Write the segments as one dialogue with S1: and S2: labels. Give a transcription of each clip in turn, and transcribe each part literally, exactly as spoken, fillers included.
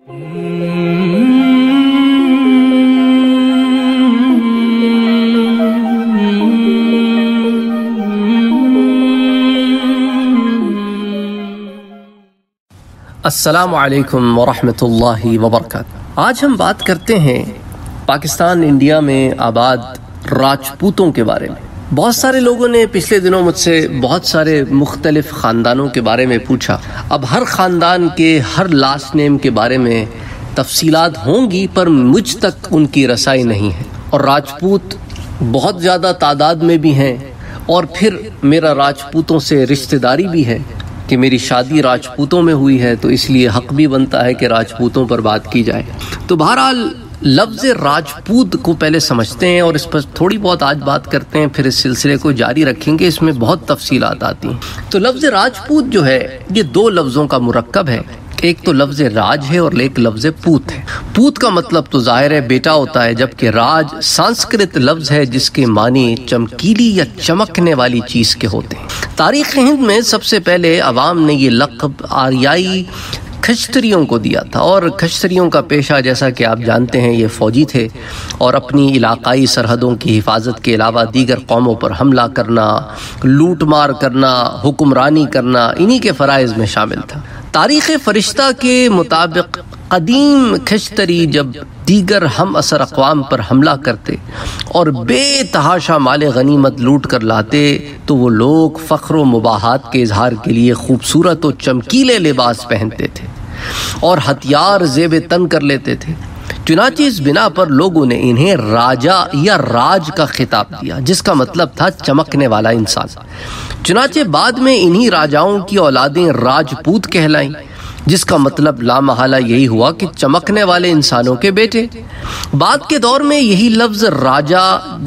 S1: अस्सलामु अलैकुम वरहमतुल्लाहि वबरकातुहू। आज हम बात करते हैं पाकिस्तान इंडिया में आबाद राजपूतों के बारे में। बहुत सारे लोगों ने पिछले दिनों मुझसे बहुत सारे मुख्तलिफ ख़ानदानों के बारे में पूछा। अब हर ख़ानदान के हर लास्ट नेम के बारे में तफसीलात होंगी, पर मुझ तक उनकी रसाई नहीं है। और राजपूत बहुत ज़्यादा तादाद में भी हैं, और फिर मेरा राजपूतों से रिश्तेदारी भी है कि मेरी शादी राजपूतों में हुई है, तो इसलिए हक भी बनता है कि राजपूतों पर बात की जाए। तो बहरहाल लफ्ज़ राजपूत को पहले समझते हैं और इस पर थोड़ी बहुत आज बात करते हैं, फिर इस सिलसिले को जारी रखेंगे। इसमें बहुत तफसीलात आती हैं। तो लफ्ज़ राजपूत जो है ये दो लफ्ज़ों का मुरक्कब है। एक तो लफ्ज़ राज है और एक लफ्ज़ पूत है। पूत का मतलब तो ज़ाहिर है बेटा होता है, जबकि राज संस्कृत लफ्ज़ है जिसके मानी चमकीली या चमकने वाली चीज़ के होते हैं। तारीख़ हिंद में सबसे पहले अवाम ने ये लक़ब आर्याई खश्तरियों को दिया था, और खश्तरियों का पेशा जैसा कि आप जानते हैं ये फ़ौजी थे और अपनी इलाक़ाई सरहदों की हिफाजत के अलावा दीगर कौमों पर हमला करना, लूट मार करना, हुक्मरानी करना इन्हीं के फ़राइज़ में शामिल था। तारीख़ फ़रिश्ता के मुताबिक कदीम खश्तरी जब दीगर हम असर अक़वाम पर हमला करते और बेतहाशा माले गनीमत लूट कर लाते, तो वो लोग फ़ख्र व मुबाहात के इजहार के लिए खूबसूरत और चमकीले लिबास पहनते थे और हथियार ज़ेब तन कर लेते थे। चुनांचे इस बिना पर लोगों ने इन्हें राजा या राज का खिताब दिया, जिसका मतलब था चमकने वाला इंसान। चुनांचे बाद में इन्हीं राजाओं की औलादें राजपूत कहलाईं, जिसका मतलब लामहला यही हुआ कि चमकने वाले इंसानों के बेटे। बाद के दौर में यही लफ्ज़ राजा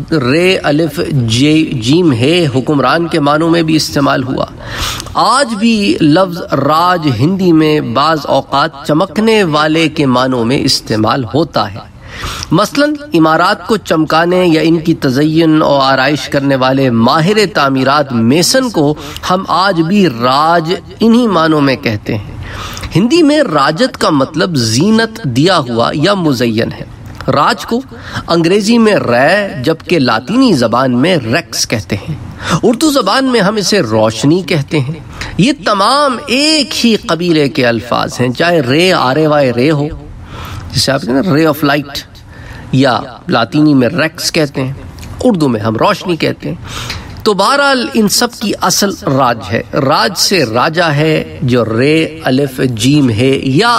S1: रे अलिफ जे जीम है हुक्मरान के मानों में भी इस्तेमाल हुआ। आज भी लफ्ज़ राज हिंदी में बाज़ औक़ात चमकने वाले के मानों में इस्तेमाल होता है। मसलन इमारात को चमकाने या इनकी तज़य्युन और आराइश करने वाले माहिर तामीरात मेसन को हम आज भी राज इन्हीं मानों में कहते हैं। हिंदी में राजत का मतलब जीनत दिया हुआ या मुज़य्यन है। राज को अंग्रेजी में रै, जबकि लातीनी ज़बान में रेक्स कहते हैं। उर्दू ज़बान में हम इसे रोशनी कहते हैं। ये तमाम एक ही कबीले के अल्फाज हैं, चाहे रे आरे वाए रे हो, जिसे आप कहते हैं रे ऑफ लाइट, या लातीनी में रेक्स कहते हैं, उर्दू में हम रोशनी कहते हैं। तो बहरहाल इन सब की असल राज है। राज से राजा है जो रे अलिफ जीम है, या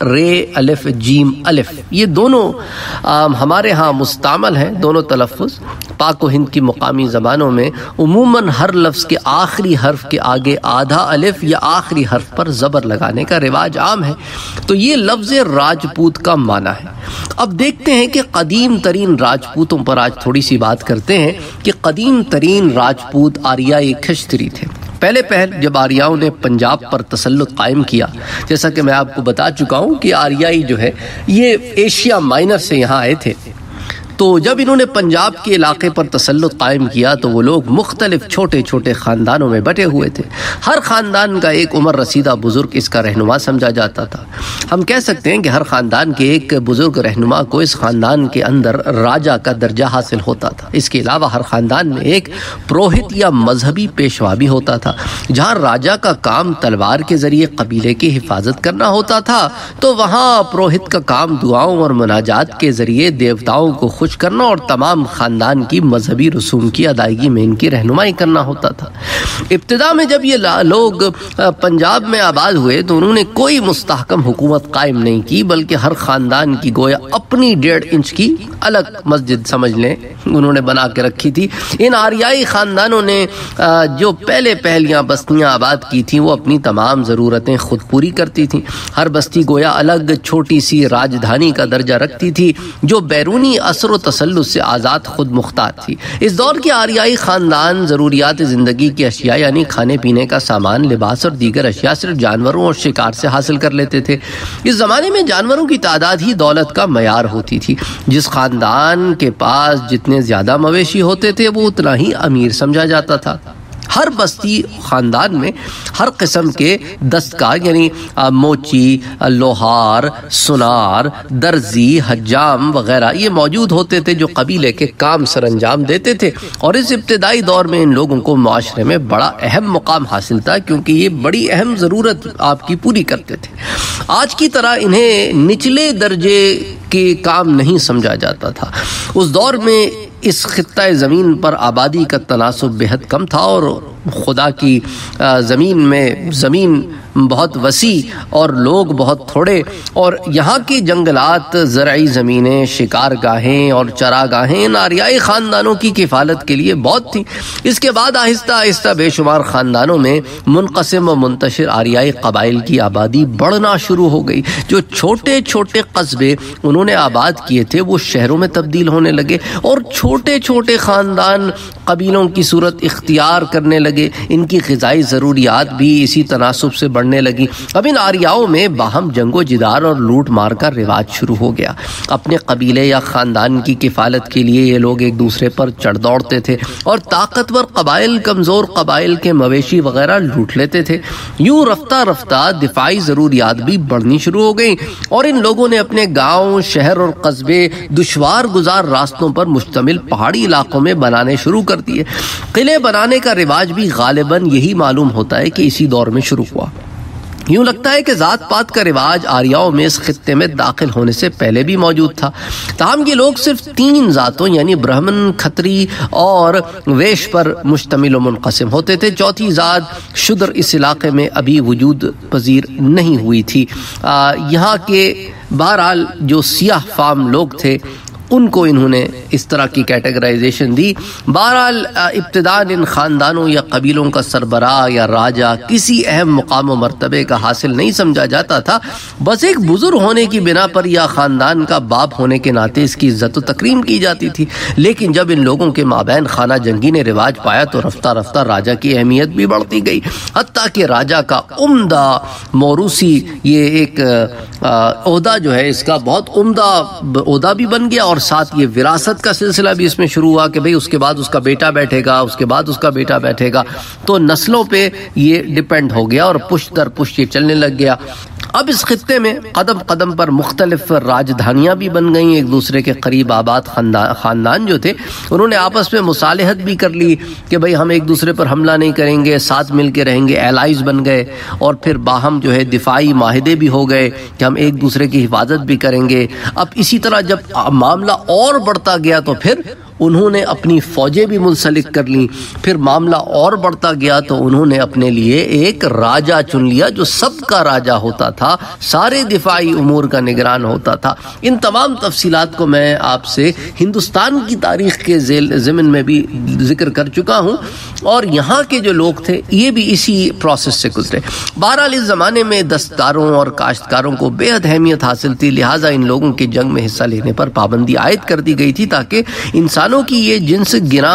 S1: रे अलिफ जीम अलिफ, ये दोनों आ, हमारे यहाँ मुस्तामल हैं। दोनों तलफ़्फ़ुज़ पाक व हिंद की मुकामी ज़बानों में उमूमन हर लफ्ज़ के आखिरी हर्फ के आगे आधा अलिफ या आखिरी हर्फ पर ज़बर लगाने का रिवाज आम है। तो ये लफ्ज़ राजपूत का माना है। अब देखते हैं कि कदीम तरीन राजपूतों पर आज थोड़ी सी बात करते हैं कि कदीम तरीन राजपूत आर्याई खश्तरी थे। पहले पहल जब आर्याओं ने पंजाब पर तसल्लुत कायम किया, जैसा कि मैं आपको बता चुका हूँ कि आर्याई जो है ये एशिया माइनर से यहाँ आए थे। तो जब इन्होंने पंजाब के इलाके पर तसल्लुत कायम किया तो वो लोग मुख्तलिफ छोटे छोटे ख़ानदानों में बटे हुए थे। हर ख़ानदान का एक उम्र रसीदा बुज़ुर्ग इसका रहनुमा समझा जाता था। हम कह सकते हैं कि हर ख़ानदान के एक बुज़ुर्ग रहनुमा को इस ख़ानदान के अंदर राजा का दर्जा हासिल होता था। इसके अलावा हर ख़ानदान में एक पुरोहित या मजहबी पेशवा भी होता था। जहाँ राजा का काम तलवार के ज़रिए कबीले की हिफाजत करना होता था, तो वहाँ पुरोहित का काम दुआओं और मुनाजात के ज़रिए देवताओं को खुश करना और तमाम खानदान की मजहबी रसूम की अदायगी में इनकी रहनुमाई करना होता था। इब्तिदा में जब ये लोग पंजाब में आबाद हुए तो उन्होंने कोई मुस्तहकम हुकूमत कायम नहीं की, बल्कि हर खानदान की गोया अपनी डेढ़ इंच की अलग मस्जिद समझ लें उन्होंने बना के रखी थी। इन आर्याई खानदानों ने जो पहले पहलियाँ बस्तियाँ आबाद की थी वो अपनी तमाम ज़रूरतें खुद पूरी करती थीं। हर बस्ती गोया अलग छोटी सी राजधानी का दर्जा रखती थी जो बैरूनी असर तसल्लुत से आज़ाद खुद मुख्तार थी। इस दौर के आर्याई ख़ानदान ज़रूरियात ज़िंदगी की अशिया यानी खाने पीने का सामान, लिबास और दीगर अशिया सिर्फ जानवरों और शिकार से हासिल कर लेते थे। इस ज़माने में जानवरों की तादाद ही दौलत का मयार होती थी। जिस ख़ानदान के पास जितने ज़्यादा मवेशी होते थे वो उतना ही अमीर समझा जाता था। हर बस्ती खानदान में हर किस्म के दस्तकार यानी मोची, लोहार, सुनार, दर्जी, हज्जाम वगैरह ये मौजूद होते थे जो कबीले के काम सर अंजाम देते थे। और इस इब्तिदाई दौर में इन लोगों को माशरे में बड़ा अहम मुकाम हासिल था क्योंकि ये बड़ी अहम ज़रूरत आपकी पूरी करते थे। आज की तरह इन्हें निचले दर्जे के काम नहीं समझा जाता था। उस दौर में इस खित्ता ज़मीन पर आबादी का तनासुब बेहद कम था और खुदा की ज़मीन में ज़मीन बहुत वसी और लोग बहुत थोड़े, और यहाँ की जंगलात, ज़राई ज़मीनें, शिकार गाहें और चरागाहें इन आरियाई ख़ानदानों की किफ़ालत के लिए बहुत थी। इसके बाद आहिस्ता आहिस्ता बेशुमार ख़ानदानों में मुनक़सिम व मुंतशिर आरियाई क़बाइल की आबादी बढ़ना शुरू हो गई। जो छोटे छोटे कस्बे उन्होंने आबाद किए थे वो शहरों में तब्दील होने लगे और छोटे छोटे ख़ानदान कबीलों की सूरत इख्तियार करने लगे। इनकी ग़िज़ाई ज़रूरियात भी इसी तनासुब से बढ़ने लगी। अब इन आरियाओं में बाहम जंगो जिदार और लूट मार का रिवाज शुरू हो गया। अपने कबीले या ख़ानदान की किफ़ालत के लिए ये लोग एक दूसरे पर चढ़ दौड़ते थे और ताकतवर कबाइल कमज़ोर कबाइल के मवेशी वगैरह लूट लेते थे। यूँ रफ्ता रफ्ता दिफाई ज़रूरियात भी बढ़नी शुरू हो गई और इन लोगों ने अपने गाँव, शहर और कस्बे दुश्वार गुजार रास्तों पर मुश्तमिल पहाड़ी इलाकों में बनाने शुरू कर दिए। किले बनाने का रिवाज भी गालिबन यही मालूम होता है कि इसी दौर में शुरू हुआ। यूँ लगता है कि ज़ात पात का रिवाज आर्याओं में इस खित्ते में दाखिल होने से पहले भी मौजूद था। ताहम ये लोग सिर्फ तीन ज़ातों यानी ब्राह्मण, खत्री और वैश्य पर मुश्तमिल व मुनक़सिम होते थे। चौथी ज़ात शूद्र इस इलाके में अभी वजूद पजीर नहीं हुई थी। यहाँ के बहरहाल जो सियाह फाम लोग थे उनको इन्होंने इस तरह की कैटेगराइजेशन दी। बहरहाल इब्तिदान इन ख़ानदानों या कबीलों का सरबराह या राजा किसी अहम मुकाम व मर्तबे का हासिल नहीं समझा जाता था। बस एक बुजुर्ग होने की बिना पर या ख़ानदान का बाप होने के नाते इसकी इज़्ज़त व तकरीम की जाती थी। लेकिन जब इन लोगों के माबैन खाना जंगी ने रिवाज पाया तो रफ्ता रफ्ता राजा की अहमियत भी बढ़ती गई, हत्ता कि राजा का उम्दा मौरूसी ये एक ओहदा जो है इसका बहुत उम्दा ओहदा भी बन गया और साथ ये विरासत का सिलसिला भी इसमें शुरू हुआ कि भाई उसके बाद उसका बेटा बैठेगा, उसके बाद उसका बेटा बैठेगा। तो नस्लों पे ये डिपेंड हो गया और पुश्त दर पुश्त ये चलने लग गया। अब इस खित्ते में कदम कदम पर मुख्तलिफ राजधानियाँ भी बन गईं। एक दूसरे के करीब आबाद ख़ानदान जो थे उन्होंने आपस में मुसालहत भी कर ली कि भाई हम एक दूसरे पर हमला नहीं करेंगे, साथ मिल के रहेंगे, एलाइज बन गए और फिर बाहम जो है दिफाई माहिदे भी हो गए कि हम एक दूसरे की हिफाजत भी करेंगे। अब इसी तरह जब मामला और बढ़ता गया तो फिर उन्होंने अपनी फ़ौजें भी मुंसलिक कर लीं। फिर मामला और बढ़ता गया तो उन्होंने अपने लिए एक राजा चुन लिया जो सबका राजा होता था, सारे दिफाई उमूर का निगरान होता था। इन तमाम तफसीलात को मैं आपसे हिंदुस्तान की तारीख़ के ज़िम्न में भी जिक्र कर चुका हूँ और यहाँ के जो लोग थे ये भी इसी प्रोसेस से गुजरे। बहरहाल इस ज़माने में दस्तकारों और काश्तकारों को बेहद अहमियत हासिल थी, लिहाजा इन लोगों की जंग में हिस्सा लेने पर पाबंदी आयद कर दी गई थी ताकि इंसान की ये जिन्स गिना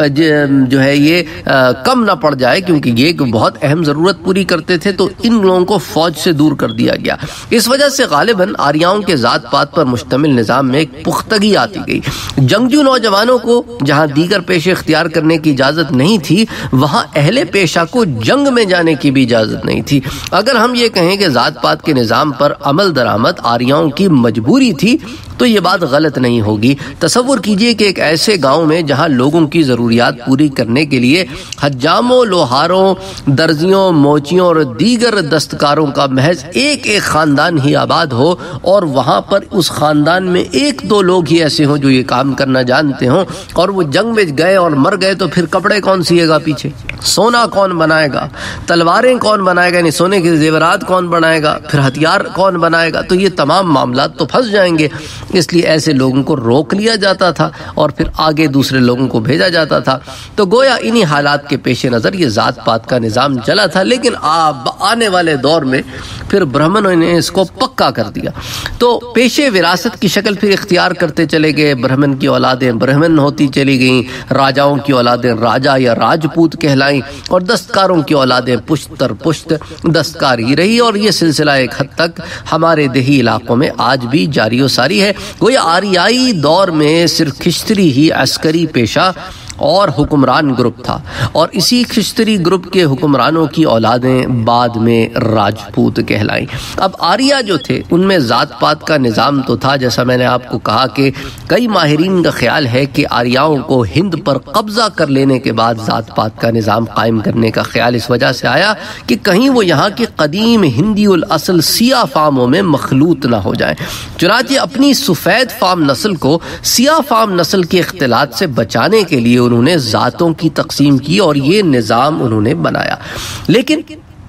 S1: जो है ये आ, कम ना पड़ जाए, क्योंकि ये बहुत अहम ज़रूरत पूरी करते थे। तो इन लोगों को फौज से दूर कर दिया गया। इस वजह से गालिबन आर्याओं के ज़ात पात पर मुश्तमिल निज़ाम में एक पुख्तगी आती गई। जंगजू नौजवानों को जहाँ दीगर पेशे इख्तियार करने की इजाज़त नहीं थी वहाँ अहले पेशा को जंग में जाने की भी इजाज़त नहीं थी। अगर हम ये कहें कि ज़ात पात के निज़ाम पर अमल दरामद आर्याओं की मजबूरी थी तो ये बात गलत नहीं होगी। तसव्वुर कीजिए कि एक ऐसे गांव में जहां लोगों की ज़रूरियात पूरी करने के लिए हज्जामों, लोहारों, दर्जियों, मोचियों और दीगर दस्तकारों का महज एक एक ख़ानदान ही आबाद हो और वहां पर उस ख़ानदान में एक दो लोग ही ऐसे हों जो ये काम करना जानते हों और वो जंग में गए और मर गए तो फिर कपड़े कौन सिएगा पीछे, सोना कौन बनाएगा, तलवारें कौन बनाएगा, यानी सोने के जेवरात कौन बनाएगा, फिर हथियार कौन बनाएगा। तो ये तमाम मामला तो फंस जाएंगे। इसलिए ऐसे लोगों को रोक लिया जाता था और फिर आगे दूसरे लोगों को भेजा जाता था। तो गोया इन्हीं हालात के पेश नज़र ये ज़ात पात का निज़ाम चला था। लेकिन अब आने वाले दौर में फिर ब्राह्मणों ने इसको पक्का कर दिया। तो पेशे विरासत की शक्ल फिर इख्तियार करते चले गए। ब्राह्मण की औलादें ब्राह्मण होती चली गईं, राजाओं की औलादें राजा या राजपूत कहलाईं और दस्तकारों की औलादें पुश्त दर पुश्त दस्तकार ही रही। और ये सिलसिला एक हद तक हमारे देही इलाकों में आज भी जारी व सारी है। गोया आरियाई दौर में सिर्फ खिश्तरी ही अस्करी पेशा और हुक्मरान ग्रुप था, और इसी खिश्तरी ग्रुप के हुक्मरानों की औलादें बाद में राजपूत कहलाई। अब आर्या जो थे उनमें ज़ात पात का निज़ाम तो था, जैसा मैंने आपको कहा कि कई माहिरीन का ख्याल है कि आर्याओं को हिंद पर कब्जा कर लेने के बाद ज़ात पात का निज़ाम कायम करने का ख्याल इस वजह से आया कि कहीं वो यहाँ के कदीम हिंदी उल असल सिया फार्मों में मखलूत ना हो जाए। चुनांचे अपनी सफ़ेद फार्म नस्ल को सिया फार्म नस्ल के इख्तिलात से बचाने के लिए उन्होंने ज़ातों की तकसीम की और ये निज़ाम उन्होंने बनाया। लेकिन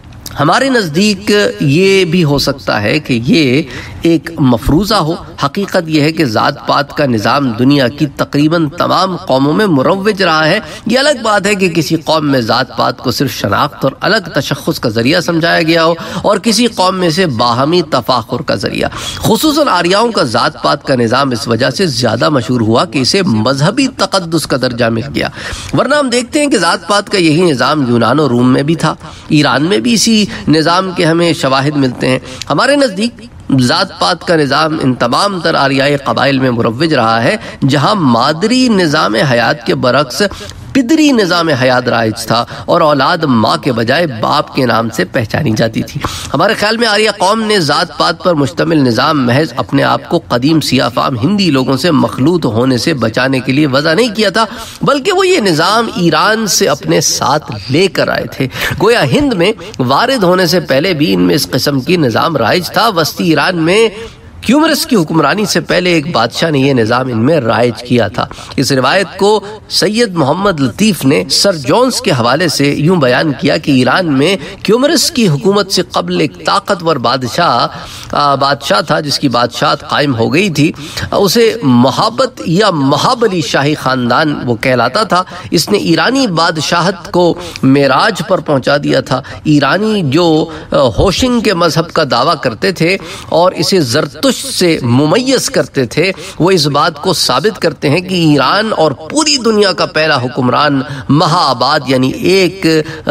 S1: हमारे नज़दीक ये भी हो सकता है कि ये एक मफरूज़ा हो। हकीकत यह है कि ज़ात पात का निज़ाम दुनिया की तकरीबन तमाम कौमों में मुरव्वज रहा है। ये अलग बात है कि किसी कौम में ज़ात पात को सिर्फ शनाख्त और अलग तशख़्ख़ुस का ज़रिया समझाया गया हो और किसी कौम में से बाहमी तफ़ाख़ुर का ज़रिया। खुसूसन आर्याओं का ज़ात पात का निज़ाम इस वजह से ज़्यादा मशहूर हुआ कि इसे मजहबी तक़द्दुस का दर्जा मिल गया, वरना हम देखते हैं कि ज़ात पात का यही निज़ाम यूनान और रूम में भी था, ईरान में भी इसी निज़ाम के हमें शवाहिद मिलते हैं। हमारे नज़दीक ज़ात पात का निज़ाम इन तमाम तर आर्याई क़बाइल में मुरव्वज रहा है, जहाँ मादरी निज़ाम हयात के बरक्स पिदरी निज़ाम हयात राइज था और औलाद माँ के बजाय बाप के नाम से पहचानी जाती थी। हमारे ख्याल में आर्या कौम ने ज़ात पात पर मुश्तमिल निज़ाम महज अपने आप को कदीम सिया फाम हिंदी लोगों से मखलूत होने से बचाने के लिए वज़ा नहीं किया था, बल्कि वो ये निज़ाम ईरान से अपने साथ लेकर आए थे। गोया हिंद में वारिद होने से पहले भी इनमें इस किस्म की निज़ाम राइज था। वस्ती ईरान में क्यूमरस की हुक्मरानी से पहले एक बादशाह ने यह निज़ाम इनमें राइज किया था। इस रिवायत को सैयद मोहम्मद लतीफ़ ने सर जोन्स के हवाले से यूं बयान किया कि ईरान में क्यूमरस की हुकूमत से कबल एक ताकतवर बादशाह बादशाह था जिसकी बादशाहत कायम हो गई थी। उसे मोहब्बत या महाबली शाही ख़ानदान वो कहलाता था। इसने ईरानी बादशाहत को मेराज पर पहुँचा दिया था। ईरानी जो होशिंग के मजहब का दावा करते थे और इसे ज़रतुश से मुमय्यज करते थे, वो इस बात को साबित करते हैं कि ईरान और पूरी दुनिया का पहला हुक्मरान महाआबाद यानी एक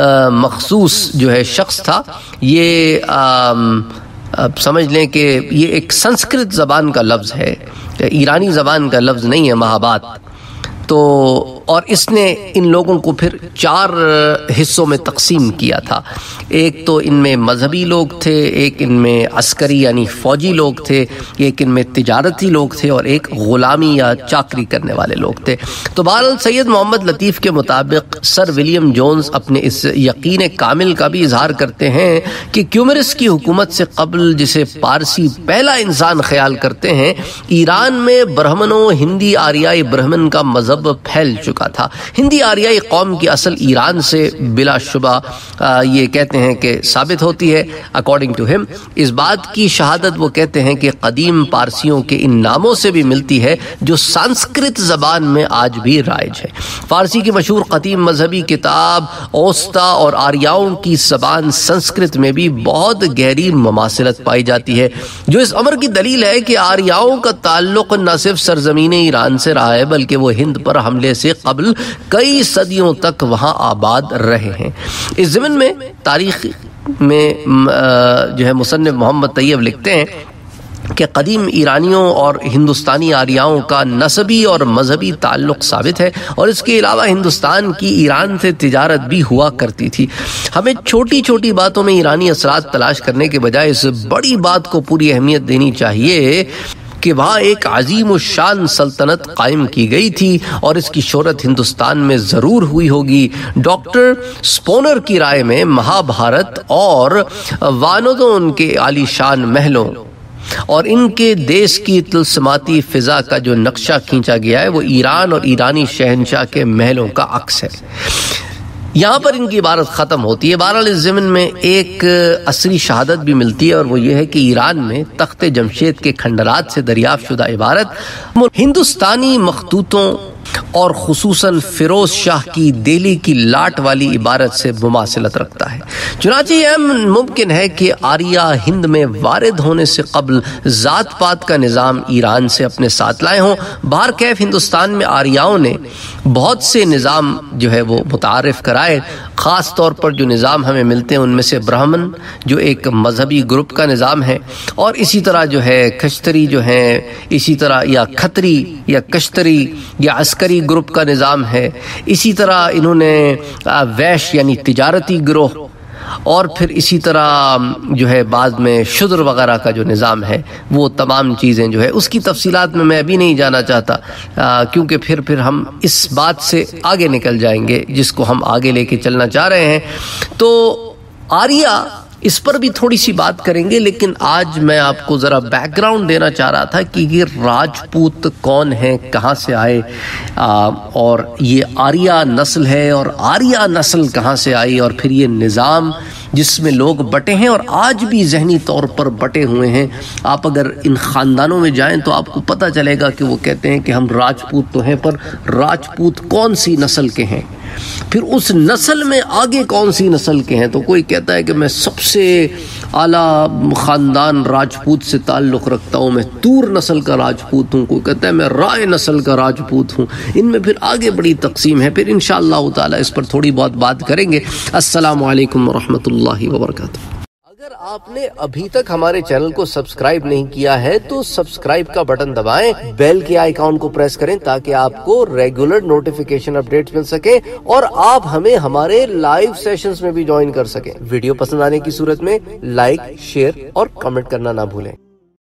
S1: मखसूस जो है शख्स था। ये अब समझ लें कि ये एक संस्कृत ज़बान का लफ्ज़ है, ईरानी ज़बान का लफ्ज़ नहीं है महाबाद। तो और इसने इन लोगों को फिर चार हिस्सों में तकसीम किया था। एक तो इनमें मजहबी लोग थे, एक इनमें अस्करी यानी फ़ौजी लोग थे, एक इनमें तिजारती लोग थे और एक ग़ुलामी या चाकरी करने वाले लोग थे। तो बहरहाल सैयद मोहम्मद लतीफ़ के मुताबिक सर विलियम जोन्स अपने इस यकीन कामिल का भी इजहार करते हैं कि क्यूमरस की हुकूमत से कबल, जिसे पारसी पहला इंसान ख्याल करते हैं, ईरान में ब्राह्मणों हिंदी आर्याई ब्राह्मण का मजहब फैल चुका था। हिंदी आर्याई कौम की असल ईरान से बिलाशुबा ये कहते हैं कि साबित होती है। अकॉर्डिंग टू हिम इस बात की शहादत वो कहते हैं कि कदीम पारसियों के इन नामों से भी मिलती है जो संस्कृत जबान में आज भी राइज है। फारसी की मशहूर कदीम मजहबी किताब ओस्ता और आर्याओं की जबान संस्कृत में भी बहुत गहरी मुमासिलत पाई जाती है, जो इस अमर की दलील है कि आर्याओं का ताल्लुक न सिर्फ सरजमीन ईरान से रहा है बल्कि वो हिंद पर हमले से कबल कई सदियों तक वहाँ आबाद रहे हैं। इस ज़मीन में तारीख में जो है मुसन्निफ मोहम्मद तैयब लिखते हैं कि कदीम ईरानियों और हिंदुस्तानी आर्याओं का नसबी और मजहबी ताल्लुक साबित है और इसके अलावा हिंदुस्तान की ईरान से तिजारत भी हुआ करती थी। हमें छोटी छोटी बातों में ईरानी असरात तलाश करने के बजाय इस बड़ी बात को पूरी अहमियत देनी चाहिए कि वहाँ एक अजीम शान सल्तनत कायम की गई थी और इसकी शोहरत हिंदुस्तान में ज़रूर हुई होगी। डॉक्टर स्पोनर की राय में महाभारत और वानोदोन के आलीशान महलों और इनके देश की तिलस्माती फ़िज़ा का जो नक्शा खींचा गया है वो ईरान और ईरानी शहनशाह के महलों का अक्स है। यहाँ पर इनकी इबारत ख़त्म होती है। बहरहाल इस ज़मीन में एक असली शहादत भी मिलती है और वो ये है कि ईरान में तख्त जमशेद के खंडरात से दरियाफ्त शुदा इबारत हिंदुस्तानी मखतूतों और खुसूसन फिरोज शाह की दिल्ली की लाट वाली इबारत से मुमासिलत रखता है। चुनांचे यह मुमकिन है कि आर्या हिंद में वारिद होने से कबल ज़ात पात का निज़ाम ईरान से अपने साथ लाए हों। बाहर कैफ हिंदुस्तान में आर्याओं ने बहुत से निज़ाम जो है वो मुतारिफ़ कराए। ख़ास तौर पर जो निज़ाम हमें मिलते हैं उनमें से ब्राह्मण जो एक मजहबी ग्रुप का निज़ाम है, और इसी तरह जो है खश्तरी जो है, इसी तरह या खतरी या कश्तरी या अस्करी ग्रुप का निज़ाम है। इसी तरह इन्होंने वैश्य यानी तिजारती गिरोह, और फिर इसी तरह जो है बाद में शुद्र वगैरह का जो निज़ाम है, वो तमाम चीज़ें जो है उसकी तफसीलात में मैं अभी नहीं जाना चाहता, आ, क्योंकि फिर फिर हम इस बात से आगे निकल जाएंगे जिसको हम आगे लेके चलना चाह रहे हैं। तो आर्या इस पर भी थोड़ी सी बात करेंगे, लेकिन आज मैं आपको ज़रा बैकग्राउंड देना चाह रहा था कि ये राजपूत कौन है, कहाँ से आए, आ, और ये आर्या नस्ल है, और आर्या नस्ल कहाँ से आई, और फिर ये निज़ाम जिसमें लोग बटे हैं और आज भी जहनी तौर पर बटे हुए हैं। आप अगर इन ख़ानदानों में जाएं तो आपको पता चलेगा कि वो कहते हैं कि हम राजपूत तो हैं, पर राजपूत कौन सी नस्ल के हैं, फिर उस नस्ल में आगे कौन सी नस्ल के हैं। तो कोई कहता है कि मैं सबसे आला ख़ानदान राजपूत से ताल्लुक़ रखता हूँ, मैं तूर नस्ल का राजपूत हूँ, कोई कहता है मैं राय नस्ल का राजपूत हूँ। इनमें फिर आगे बड़ी तकसीम है, फिर इंशाअल्लाह ताला इस पर थोड़ी बहुत बात करेंगे। अस्सलामु अलैकुम वरहमतुल्लाहि वबरकातुहू। अगर आपने अभी तक हमारे चैनल को सब्सक्राइब नहीं किया है तो सब्सक्राइब का बटन दबाएं, बेल के आइकॉन को प्रेस करें ताकि आपको रेगुलर नोटिफिकेशन अपडेट्स मिल सके और आप हमें हमारे लाइव सेशंस में भी ज्वाइन कर सकें। वीडियो पसंद आने की सूरत में लाइक, शेयर और कमेंट करना ना भूलें।